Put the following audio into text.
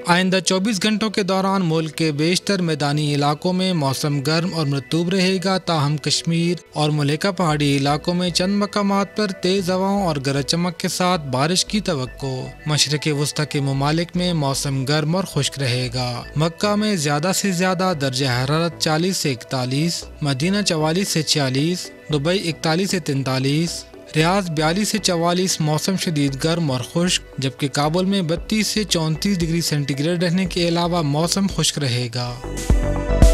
आइंदा 24 घंटों के दौरान मुल्क के बेशतर मैदानी इलाकों में मौसम गर्म और मरतूब रहेगा, ताहम कश्मीर और मलिका पहाड़ी इलाकों में चंद मकामात पर तेज़ हवाओं और गरज चमक के साथ बारिश की तवक्को। मशरिक़ वस्ता के ममालिक में मौसम गर्म और खुश्क रहेगा। मक्का में ज़्यादा से ज़्यादा दर्जा हरारत 40 से 41, मदीना 44 से 46, दुबई 41 से 43, रियाद 42 से 44 मौसम शदीद गर्म और खुश्क, जबकि काबुल में 32 से 34 डिग्री सेंटीग्रेड रहने के अलावा मौसम खुश्क रहेगा।